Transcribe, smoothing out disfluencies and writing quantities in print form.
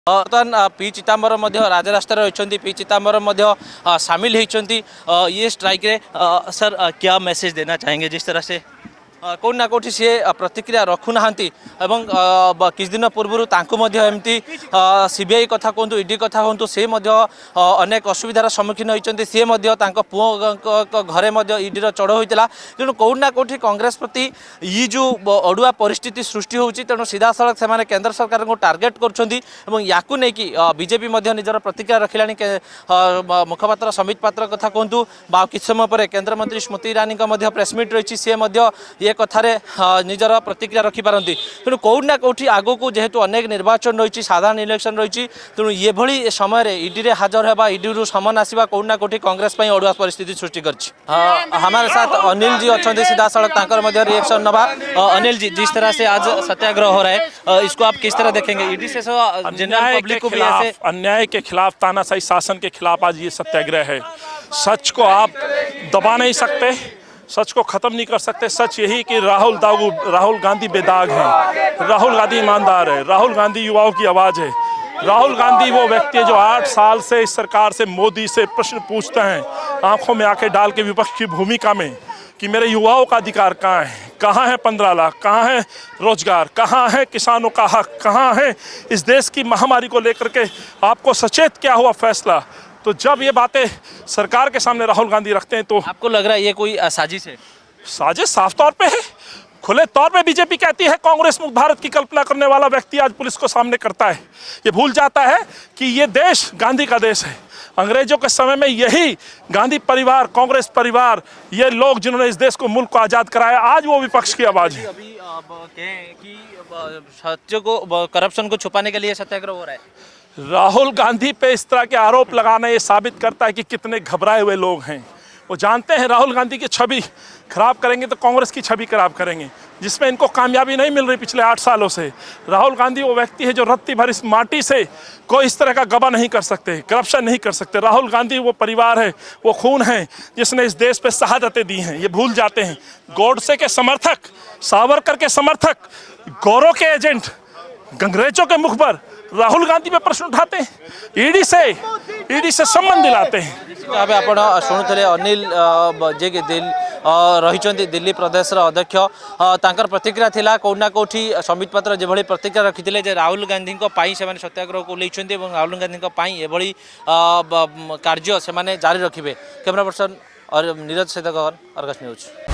बर्तमान पी चिदंबरम राजरास्तार रही पी चिदंबरम सामिल होती ये स्ट्राइक रे सर क्या मैसेज देना चाहेंगे जिस तरह से कौन ना कौटी सी प्रतिक्रिया रखुना किछ दिन पूर्व एमती सीबीआई कथा कहतु ईडी कथा कहतु से अनेक असुविधार सम्मुखीन होती सी पुओ घरे ईडीर चढ़ होता तेणु कौन ना कौटी कांग्रेस प्रति ये जो अड़ुआ परिस्थिति सृष्टि होती तेणु सीधा सड़क से केंद्र सरकार को टार्गेट कर बीजेपी निजर प्रतिक्रिया रखिलानी मुखपात्र समित पात्र कथा कहतु किछ समय पर केन्द्रमंत्री स्मृति ईरानी प्रेसमिट रही सी ये कथार निजर प्रतिक्रिया रखिपारती तेणु कौट ना कौटी आगो को जेहेतु अनेक निर्वाचन रही साधारण इलेक्शन रही तेणु ये भली समय ईडी रे हाजर होगा ईडी रु समन आसवा कौट ना कौटी कांग्रेस अड़ुआ परिस्थिति सृष्टि कर हमारे साथ अनिल जी अच्छा सीधा सड़क रिएक्शन नवा अनिल जी जिस तरह से आज सत्याग्रह हो रहा है इसको आप किस तरह देखेंगे ईडी से जनरल पब्लिक को भी ऐसे अन्याय के खिलाफ तानाशाही शासन के खिलाफ आज ये सत्याग्रह है। सच को आप दबा नहीं सकते, सच को खत्म नहीं कर सकते। सच यही कि राहुल गांधी बेदाग हैं, राहुल गांधी ईमानदार है, राहुल गांधी युवाओं की आवाज़ है। राहुल गांधी वो व्यक्ति है जो 8 साल से इस सरकार से मोदी से प्रश्न पूछते हैं आंखों में आंखें डाल के विपक्ष की भूमिका में कि मेरे युवाओं का अधिकार कहाँ है 15 लाख, कहाँ है रोजगार, कहाँ है किसानों का हक, कहाँ है इस देश की महामारी को लेकर के आपको सचेत क्या हुआ फैसला। तो जब ये बातें सरकार के सामने राहुल गांधी रखते हैं तो आपको लग रहा है ये कोई साजिश है? साजिश साफ तौर पे है, खुले तौर पे बीजेपी कहती है कांग्रेस मुक्त भारत की कल्पना करने वाला व्यक्ति आज पुलिस को सामने करता है। ये भूल जाता है कि ये देश गांधी का देश है। अंग्रेजों के समय में यही गांधी परिवार, कांग्रेस परिवार, ये लोग जिन्होंने इस देश को, मुल्क को आजाद कराया, आज वो विपक्ष की आवाज है। अभी कहें कि सत्य को, करप्शन को छुपाने के लिए सत्याग्रह हो रहा है। राहुल गांधी पे इस तरह के आरोप लगाना ये साबित करता है कि कितने घबराए हुए लोग हैं। वो जानते हैं राहुल गांधी की छवि खराब करेंगे तो कांग्रेस की छवि खराब करेंगे, जिसमें इनको कामयाबी नहीं मिल रही पिछले 8 सालों से। राहुल गांधी वो व्यक्ति है जो रत्ती भर इस माटी से कोई इस तरह का गबा नहीं कर सकते, करप्शन नहीं कर सकते। राहुल गांधी वो परिवार है, वो खून है जिसने इस देश पे शहादतें दी हैं। ये भूल जाते हैं। गोडसे के समर्थक, सावरकर के समर्थक, गौरव के एजेंट अंग्रेजों के मुख पर राहुल गांधी पे प्रश्न उठाते हैं, ईडी से संबंध दिलाते हैं। आप शुणुले अनिल जे रही दिल्ली प्रदेश अध्यक्ष तांकर प्रतिक्रिया थिला कौना कौटी समित पात्र जो प्रतिक्रिया रखी राहुल गांधी से सत्याग्रह को लेते राहुल गांधी ये कार्य से जारी रखिए। कैमरा पर्सन नीरज सहित अर्गस न्यूज।